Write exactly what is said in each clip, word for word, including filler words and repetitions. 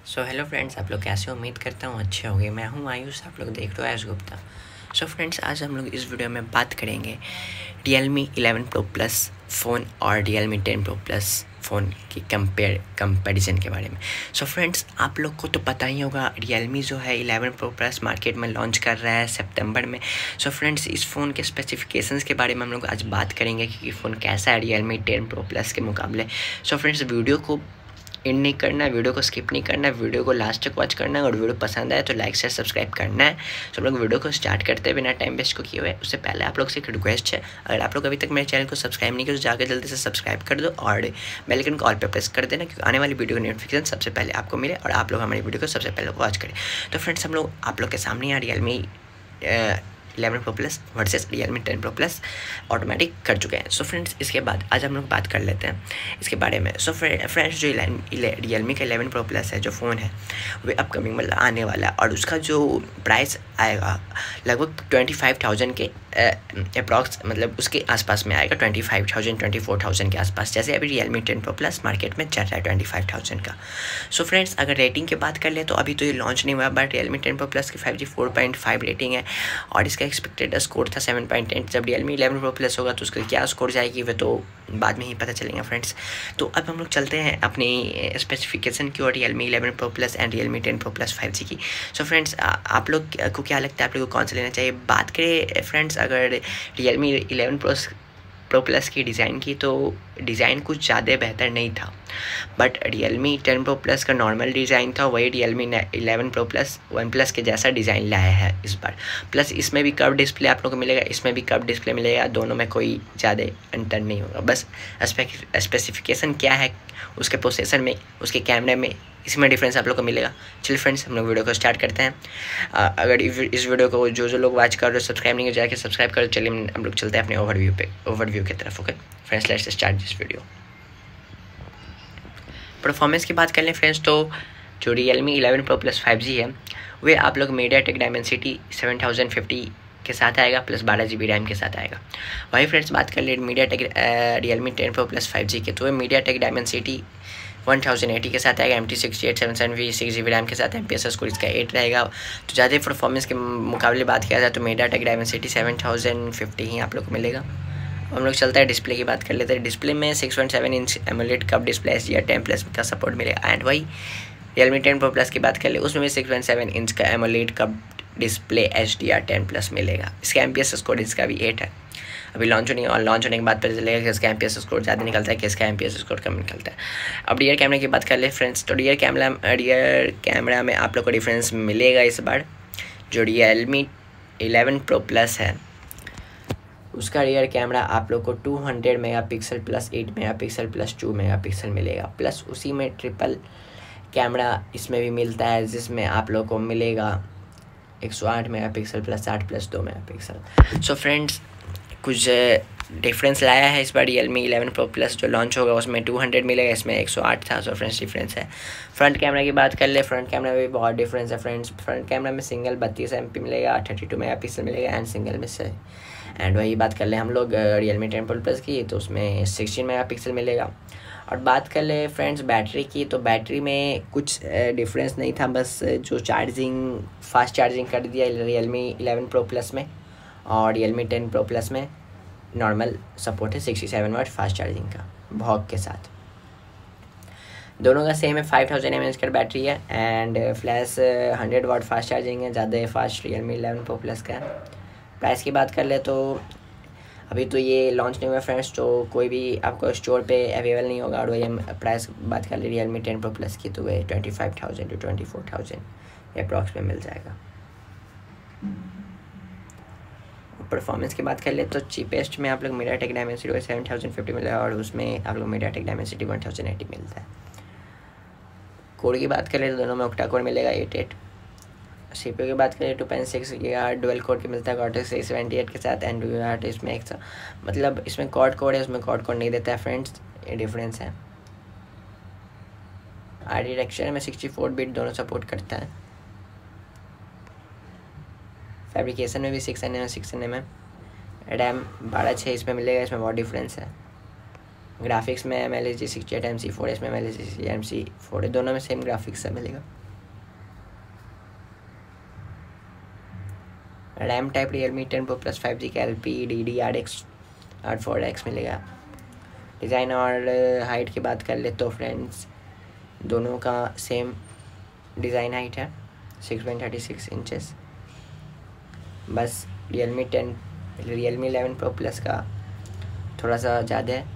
So hello friends, आप लोग कैसे हो? उम्मीद करता हूँ अच्छे होंगे। मैं हूँ आयुष, आप लोग देख रहे हो आयुष गुप्ता। सो फ्रेंड्स, आज हम लोग इस वीडियो में बात करेंगे Realme eleven pro plus phone और Realme ten pro plus phone की कंपेयर कंपैरिजन के बारे में। सो so फ्रेंड्स, आप लोग को तो पता ही होगा रियलमी जो है इलेवन प्रो प्लस मार्केट में लॉन्च कर रहा है सितंबर में। सो so फ्रेंड्स, इस फ़ोन के स्पेसिफिकेशंस के बारे में हम लोग आज बात करेंगे कि फ़ोन कैसा है रियलमी टेन प्रो प्लस के मुकाबले। सो so फ्रेंड्स, वीडियो को एंड नहीं करना है, वीडियो को स्किप नहीं करना है, वीडियो को लास्ट तक वॉच करना है और वीडियो पसंद आए तो लाइक शेयर सब्सक्राइब करना है। तो हम लोग वीडियो को स्टार्ट करते हैं बिना टाइम वेस्ट को किए हुए। उससे पहले आप लोग से एक रिक्वेस्ट है, अगर आप लोग अभी तक मेरे चैनल को सब्सक्राइब नहीं किया तो जाकर जल्दी से सब्सक्राइब कर दो और बेल आइकन को ऑल पे प्रेस कर देना, क्योंकि आने वाली वीडियो का नोटिफिकेशन सबसे पहले आपको मिले और आप लोग हमारी वीडियो को सबसे पहले वॉच करें। तो फ्रेंड्स, हम लोग आप लोग के सामने यहाँ Realme eleven pro plus versus Realme ten pro plus automatic कर चुके हैं। सो so फ्रेंड्स, इसके बाद आज हम लोग बात कर लेते हैं इसके बारे में। सो so फ्रेंड्स, जो रियलमी का इलेवन प्रो प्लस है जो फ़ोन है वो अपकमिंग में आने वाला है और उसका जो प्राइस आएगा लगभग ट्वेंटी फाइव थाउजेंड के अप्रॉक्स, मतलब उसके आसपास में आएगा, twenty five thousand twenty four thousand के आसपास, जैसे अभी Realme ten pro plus market में चल रहा है ट्वेंटी फाइव थाउजेंड का। सो so फ्रेंड्स, अगर रेटिंग की बात कर ले तो अभी तो ये लॉन्च नहीं हुआ, but Realme ten pro plus की five G four point five rating है और इसका एक्सपेक्टेड स्कोर था सेवन पॉइंट एट। जब रियलमी इलेवन प्रो प्लस होगा तो उसका क्या स्कोर जाएगी वह तो बाद में ही पता चलेगा फ्रेंड्स। तो अब हम लोग चलते हैं अपनी स्पेसिफिकेशन की और Realme eleven pro plus and Realme ten pro plus five G की। सो so फ्रेंड्स, आप लोग को क्या लगता है आप लोग को कौन सा लेना चाहिए? बात करें फ्रेंड्स अगर Realme eleven pro pro plus की डिज़ाइन की, तो डिज़ाइन कुछ ज़्यादा बेहतर नहीं था, but Realme ten pro plus का नॉर्मल डिज़ाइन था, वही Realme eleven pro plus OnePlus के जैसा डिज़ाइन लाया है इस बार। प्लस इसमें भी कर्व डिस्प्ले आप लोगों को मिलेगा, इसमें भी कर्व डिस्प्ले मिलेगा, दोनों में कोई ज़्यादा अंतर नहीं होगा। बस स्पेसिफिकेशन क्या है उसके प्रोसेसर में, उसके कैमरे में, इसमें डिफरेंस आप लोग को मिलेगा। चलिए फ्रेंड्स, हम लोग वीडियो को स्टार्ट करते हैं। आ, अगर इस वीडियो को जो जो लोग वॉच कर रहे हो सब्सक्राइब नहीं कर जाके सब्सक्राइब करो। चलिए हम लोग चलते हैं अपने ओवरव्यू पे ओवरव्यू की तरफ। Okay friends, let's start this video. Performance की बात कर लें फ्रेंड्स, तो जो Realme eleven pro plus five G है वे आप लोग MediaTek Dimensity seven thousand fifty के साथ आएगा, प्लस बारह जी बी रैम के साथ आएगा। वही फ्रेंड्स, बात कर ले MediaTek Realme ten pro plus five G के, तो वे MediaTek Dimensity one thousand eighty के साथ आएगा, M T sixty eight seven seven V six G B RAM के साथ, एम पी एस स्कोर इसका एट रहेगा। तो ज़्यादा परफॉर्मेंस के मुकाबले बात किया जाए तो MediaTek Dimensity seven thousand fifty ही आप लोग को मिलेगा। हम लोग चलता है डिस्प्ले की बात कर लेते हैं। डिस्प्ले में six point seven inch AMOLED cup display H D R ten plus का सपोर्ट मिलेगा। एंड वही रियलमी टेन प्रो प्लस की बात कर ले, उसमें भी सिक्स पॉइंट सेवन इंच का AMOLED cup display H D R ten plus मिलेगा। इसका एम पी एस स्कोर इसका भी एट है। अभी लॉन्च होने और लॉन्च होने के बाद पता चलेगा कि इसका एम पी एस स्कोर ज़्यादा निकलता है कि इसका एम पी एस स्कोर कम निकलता है। अब रियर कैमरे की बात कर ले फ्रेंड्स, तो रियर कैमरा रियर कैमरा में आप लोग को डिफरेंस मिलेगा इस बार। जो रियलमी इलेवन प्रो प्लस है उसका रियर कैमरा आप लोग को two hundred megapixel plus eight megapixel plus two megapixel मिलेगा, प्लस उसी में ट्रिपल कैमरा इसमें भी मिलता है, जिसमें आप लोग को मिलेगा एक सौ आठ मेगापिक्सल प्लस आठ प्लस दो मेगापिक्सल। सो फ्रेंड्स, कुछ डिफरेंस लाया है इस बार रियलमी इलेवन प्रो प्लस जो लॉन्च होगा उसमें टू हंड्रेड मिलेगा, इसमें एक सौ आठ था। सो फ्रेंड्स, डिफरेंस है। फ्रंट कैमरा की बात कर ले, फ्रंट कैमरा में भी बहुत डिफरेंस है फ्रेंड्स। फ्रंट कैमरा में सिंगल बत्तीस एम पी मिलेगा, थर्टी टू मेगा पिक्सल मिलेगा एंड सिंगल में से। एंड वही बात कर ले हम लोग रियलमी टेन प्रो प्लस की, तो उसमें सिक्सटीन मेगा पिक्सल मिलेगा। और बात कर ले फ्रेंड्स बैटरी की, तो बैटरी में कुछ डिफरेंस नहीं था, बस जो चार्जिंग फास्ट चार्जिंग कर दिया रियलमी इलेवन प्रो प्लस में और रियलमी टेन प्रो प्लस में नॉर्मल सपोर्ट है sixty seven watt fast charging का भॉग के साथ। दोनों का सेम है, फाइव थाउजेंड एम एच का बैटरी है and flash hundred watt fast charging है, ज़्यादा fast Realme eleven pro plus का। प्राइस की बात कर ले तो अभी तो ये लॉन्च नहीं हुआ फ्रेंड्स, तो कोई भी आपको स्टोर पे अवेलेबल नहीं होगा। और वही प्राइस बात कर ले रियलमी टेन प्रो प्लस की, तो वही twenty five thousand to twenty four thousand approx में मिल जाएगा। परफॉर्मेंस की बात कर ले तो चीपेस्ट में आप लोग MediaTek Dimensity seven thousand fifty मिलेगा और उसमें आप लोग MediaTek Dimensity one thousand eighty मिलता है। कोड की बात करें तो दोनों में ऑक्टा कोड मिलेगा एट एट। सीपीयू की बात करें two point six gigahertz dual core के मिलता है कॉर्टेक्स सिक्स सेवेंटी एट के साथ एंड टू गीगाहर्ट्ज़ इसमें एक्स्ट्रा, मतलब इसमें क्वाड कोड है उसमें क्वाड कोड नहीं देता है फ्रेंड्स, ये डिफरेंस है। आर्किटेक्चर में सिक्सटी फोर बिट दोनों सपोर्ट करता है। फैब्रिकेशन में भी six N M six N M RAM बारह छः इसमें मिलेगा, इसमें बहुत डिफरेंस है। ग्राफिक्स में M L S G sixty eight M C four, इसमें M L S G M C four, दोनों में सेम ग्राफिक्स से मिलेगा। RAM type Realme ten pro plus five G का L P D D R X R four X मिलेगा। Design और height की बात कर ले तो फ्रेंड्स दोनों का सेम डिज़ाइन हाइट है six point thirty six inches. बस Realme ten Realme eleven pro plus का थोड़ा सा ज़्यादा है।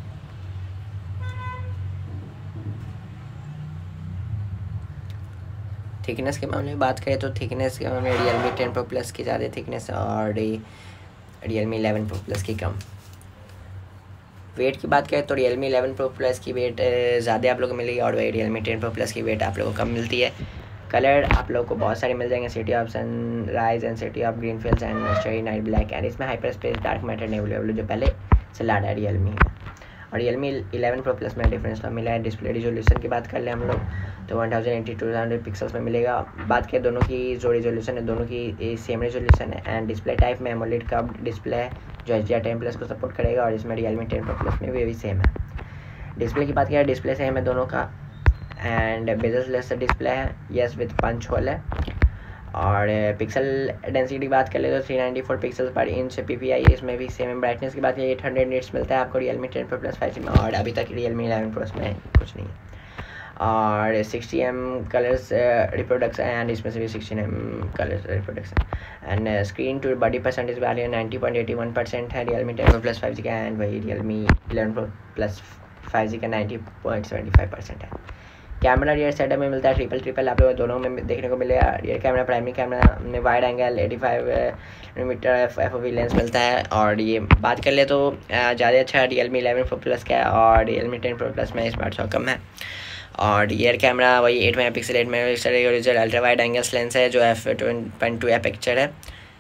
थिकनेस के मामले में बात करें तो थिकनेस के मामले में रियलमी टेन प्रो प्लस की ज़्यादा थिकनेस और रियलमी इलेवन प्रो प्लस की कम। वेट की बात करें तो रियलमी इलेवन प्रो प्लस की वेट ज़्यादा आप लोगों को मिलेगी और वही रियलमी टेन प्रो प्लस की वेट आप लोगों को कम मिलती है। कलर आप लोगों को बहुत सारे मिल जाएंगे, city of sunrise and city of green fields and starry night black and इसमें हाइपर स्पेस डार्क मैटर नहीं अवेलेबल जो पहले से लाड है रियलमी में। और रियलमी इलेवन प्रो प्लस में डिफरेंस मिला है। डिस्प्ले रिजोल्यूशन की बात कर ले हम लोग तो one thousand eighty two hundred pixels में मिलेगा। बात करें दोनों की जो रिजोल्यूशन है दोनों की सेम रिजोल्यूशन है एंड डिस्प्ले टाइप में एमोलेड का डिस्प्ले है जो H D R ten plus को सपोर्ट करेगा और इसमें रियलमी टेन प्रो प्लस में भी भी सेम है। डिस्प्ले की बात करें डिस्प्ले सेम है दोनों का एंड बेजल लेस डिस्प्ले है यस विद पंच होल है। और पिक्सल डेंसिटी की बात कर ले तो three ninety four pixels per inch P P I इसमें भी सेम है। ब्राइटनेस की बात करें एट हंड्रेड निट्स मिलता है आपको Realme ten pro plus five G में और अभी तक रियलमी इलेवन प्रो में कुछ नहीं है। और sixty M colours reproduction and इसमें से भी sixteen M colours reproduction and screen to body percentage value ninety point eighty one percent है Realme ten pro plus five G का एंड वही Realme eleven pro plus five G का ninety point seventy five percent है। Camera rear setup में मिलता है triple triple आप लोगों दोनों में देखने को मिलेगा। रियर कैमरा प्राइमरी कैमरा में wide angle eighty five metre F F O V lens मिलता है। और ये बात कर ले तो ज़्यादा अच्छा रियलमी इलेवन प्रो प्लस का है और रियलमी टेन प्रो प्लस में स्मार्ट सौ कम है। और रियर कैमरा वही eight mega pixel eight mega pixel ultra wide angles lens है जो F point two F picture है।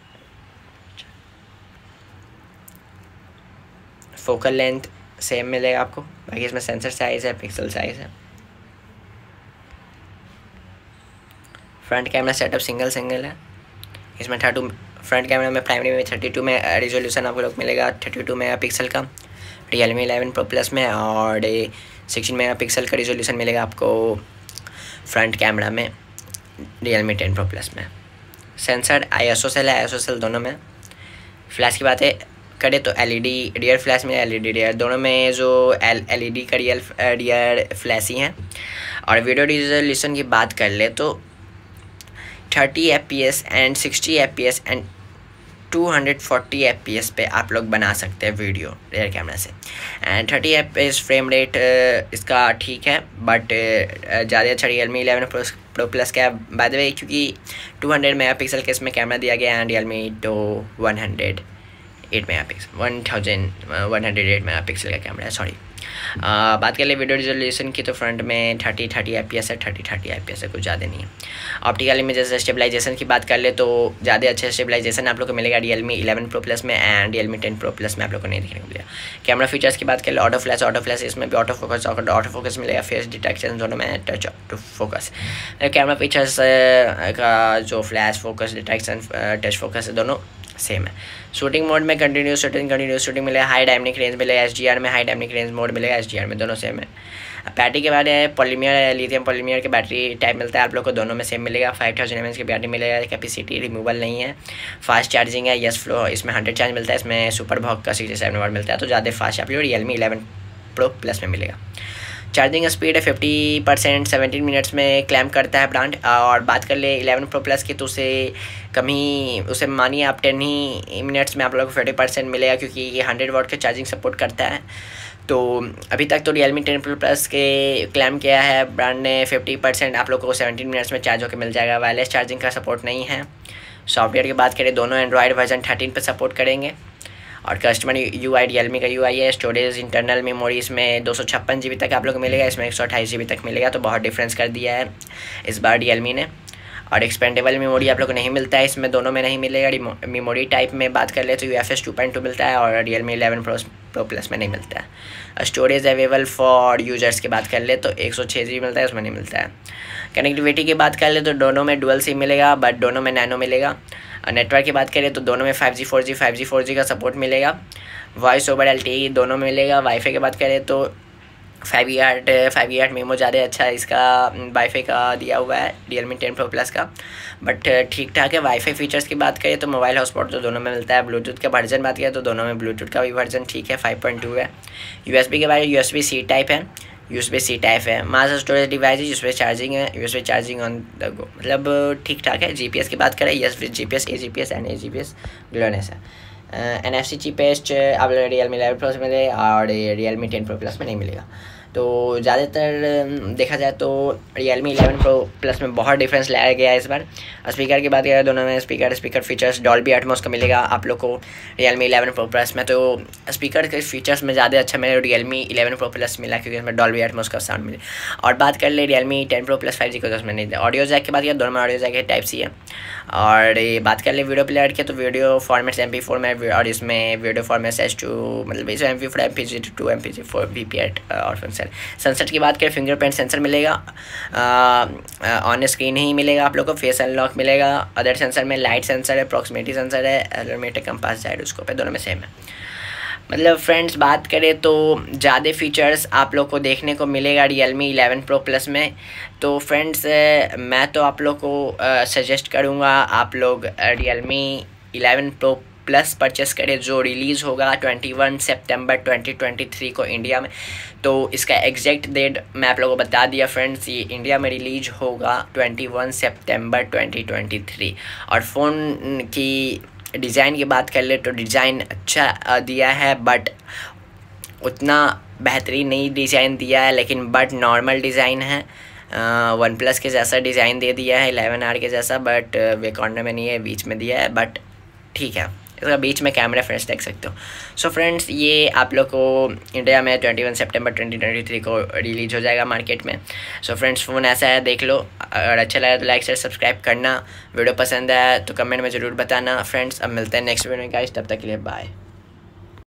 फोकल लेंथ सेम मिलेगा आपको, बाकी इसमें सेंसर साइज़ है पिक्सल साइज़ है। Front camera setup single single है इसमें थर्टी फ्रंट कैमरा में प्राइमरी में थर्टी टू में रिजोल्यूशन आपको लोग मिलेगा थर्टी टू मेगा पिक्सल का रियलमी इलेवन प्रो प्लस में और सिक्सटीन मेगा पिक्सल का रिजोल्यूशन मिलेगा आपको फ्रंट कैमरा में रियलमी टेन प्रो प्लस में। Sensor I S O cell है आई एस ओ सेल दोनों में। फ्लैश की बातें करें तो एलईडी रियर फ्लैश में एलईडी रियर दोनों में जो एल एलईडी का रियल रियर फ्लैश ही हैं। और वीडियो रिजोल्यूशन की बात कर ले तो thirty F P S and sixty F P S and two hundred forty F P S पे आप लोग बना सकते हैं वीडियो रियर कैमरा से। And thirty F P S frame rate इसका ठीक है बट ज़्यादा अच्छा Realme eleven pro pro plus का बाय द वे क्योंकि टू हंड्रेड मेगा पिक्सल के इसमें कैमरा दिया गया है एंड रियलमी तो one hundred eight mega pixel one thousand one hundred eight mega pixel का कैमरा है सॉरी। बात कर ले वीडियो रिजोल्यूशन की तो फ्रंट में thirty thirty F P S है thirty thirty F P S है कुछ ज़्यादा नहीं है। ऑप्टिकल इमेजेस स्टेबलाइजेशन की बात कर ले तो ज़्यादा अच्छे स्टेबलाइजेशन आप लोग को मिलेगा रियलमी इलेवन प्रो प्लस में and Realme ten pro plus में आप लोग को नहीं देखने को मिलेगा। कैमरा फीचर्स की बात कर ले ऑटो फ्लैश ऑटो फ्लैश इसमें भी ऑटो फोकस ऑटो फोकस मिलेगा फेस डिटेक्शन दोनों में touch auto focus. Camera features का जो flash focus detection touch focus है दोनों सेम है। शूटिंग मोड में कंटिन्यूस शूटिंग कंटिन्यूस शूटिंग मिलेगा हाई डायनेमिक रेंज मिलेगा एच डी आर में हाई डायनेमिक रेंज मोड मिलेगा एच डी आर में दोनों सेम है। बैटरी के बाद पॉलीमर लिथियम पॉलीमर के बैटरी टाइप मिलता है आप लोग को दोनों में सेम मिलेगा। फाइव थाउजेंड एम एच की बैटरी मिलेगा कैपेसिटी रिमूवल नहीं है। फास्ट चार्जिंग है यस फ्लो इसमें हंड्रेड चार्ज मिलता है इसमें सुपर भॉक का सिक्सटी सेवन वाट मिलता है तो ज़्यादा फास्ट आप लोग रियलमी इलेवन प्रो प्लस में मिलेगा। चार्जिंग स्पीड है फिफ्टी परसेंट सेवेंटीन मिनट्स में क्लेम करता है ब्रांड। और बात कर ले इलेवन प्रो प्लस की तो उसे कम ही उसे मानिए आप टेन ही मिनट्स में आप लोग को फिफ्टी परसेंट मिलेगा क्योंकि ये हंड्रेड वाट के चार्जिंग सपोर्ट करता है। तो अभी तक तो रियलमी टेन प्रो प्लस के क्लेम किया है ब्रांड ने फिफ्टी परसेंट आप लोग को सेवेंटीन मिनट्स में चार्ज होकर मिल जाएगा। वायरलेस चार्जिंग का सपोर्ट नहीं है। सॉफ्टवेयर की बात करें दोनों एंड्रॉयड वर्जन थर्टीन पर सपोर्ट करेंगे। और कस्टमर यू आई रियलमी का यू आई है। स्टोरेज इंटरनल मेमोरी इसमें दो सौ छप्पन जी बी तक आप लोग को मिलेगा इसमें एक सौ अट्ठाईस जी बी तक मिलेगा तो बहुत डिफरेंस कर दिया है इस बार रियलमी ने। और एक्सपेंडेबल मेमोरी आप लोग को नहीं मिलता है इसमें दोनों में नहीं मिलेगा। मेमोरी टाइप में बात कर ले तो U F S two point two मिलता है और Realme eleven pro pro plus में नहीं मिलता है। स्टोरेज अवेलेबल फॉर यूजर्स की बात कर ले तो एक सौ छः जी बी मिलता है उसमें नहीं मिलता है। कनेक्टिविटी की बात कर ले तो दोनों में डुअल सिम मिलेगा बट दोनों में नैनो मिलेगा। नेटवर्क की बात करें तो दोनों में five G four G five G four G का सपोर्ट मिलेगा। Voice over L T E दोनों में मिलेगा। वाईफाई की बात करें तो फाइव ई आठ फाइव ई आठ मेमो ज़्यादा अच्छा है इसका वाईफाई का दिया हुआ है रियलमी टेन प्रो प्लस का, बट ठीक ठाक है। वाईफाई फीचर्स की बात करें तो मोबाइल हॉटस्पॉट तो दोनों में मिलता है। ब्लूटूथ का वर्जन बात करें तो दोनों में ब्लूटूथ का भी वर्जन ठीक है, फाइव पॉइंट टू है। यूएसबी के बारे में यूएसबी सी टाइप है, यूएसबी सी टाइप है। मास स्टोरेज डिवाइस है, यूएसबी चार्जिंग है, USB charging on the go, मतलब ठीक ठाक है। जीपीएस की बात करें yes G P S A G P S and A G P S GLONASS है। एन एफ सी चिपेस्ट आप रियलमी इलेवन प्लस में मिले और रियलमी टेन प्रो प्लस में नहीं मिलेगा। तो ज़्यादातर देखा जाए तो रियलमी इलेवन प्रो प्लस में बहुत डिफरेंस लाया गया है इस बार। स्पीकर की बात करें दोनों में speaker speaker features Dolby Atmos का मिलेगा आप लोग को रियलमी इलेवन प्रो प्लस में। तो स्पीकर के फीचर्स में ज़्यादा अच्छा मेरे रियलमी इलेवन प्रो प्लस मिला क्योंकि इसमें डॉल्बी एटमॉस का साउंड मिले। और बात कर ले Realme ten pro plus five G को तो उसमें नहीं था। ऑडियो जैक की बात करें दोनों में ऑडियो जैक टाइप सी है। और ये बात कर ले वीडियो प्लेयर के तो video formats M P four में और इसमें वीडियो फॉर्मेट्स एच टू मतलब बीस M P four M P G two M P G four V P eight और सेंसर सेंसर की बात करें फिंगरप्रिंट सेंसर मिलेगा, ऑन स्क्रीन ही मिलेगा आप लोग को। फेस अनलॉक मिलेगा। अदर सेंसर में लाइट सेंसर है, प्रॉक्सिमिटी सेंसर है, एलोमीटर कंपास जाइरोस्कोप है, दोनों में सेम है। मतलब फ्रेंड्स बात करें तो ज़्यादा फीचर्स आप लोग को देखने को मिलेगा रियलमी इलेवन प्रो प्लस में। तो फ्रेंड्स मैं तो आप लोग को सजेस्ट करूँगा आप लोग Realme eleven pro plus purchase करें जो रिलीज़ होगा इक्कीस सितंबर ट्वेंटी ट्वेंटी थ्री को इंडिया में। तो इसका एग्जैक्ट डेट मैं आप लोगों को बता दिया फ्रेंड्स, ये इंडिया में रिलीज होगा इक्कीस सितंबर ट्वेंटी ट्वेंटी थ्री। और फ़ोन की डिज़ाइन की बात कर ले तो डिज़ाइन अच्छा दिया है, बट उतना बेहतरीन नहीं डिज़ाइन दिया है, लेकिन बट नॉर्मल डिज़ाइन है। वन प्लस के जैसा डिज़ाइन दे दिया है इलेवन आर के जैसा, बट वे कॉर्नर में नहीं है, बीच में दिया है, बट ठीक है। इसका बीच में कैमरा फ्रेंड्स देख सकते हो। सो so फ्रेंड्स ये आप लोग को इंडिया में इक्कीस सितंबर ट्वेंटी ट्वेंटी थ्री को रिलीज हो जाएगा मार्केट में। सो so फ्रेंड्स फ़ोन ऐसा है, देख लो। अगर अच्छा लगा तो लाइक शेयर सब्सक्राइब करना। वीडियो पसंद आया तो कमेंट में ज़रूर बताना फ्रेंड्स। अब मिलते हैं नेक्स्ट वीडियो में गाइस, तब तक के लिए बाय।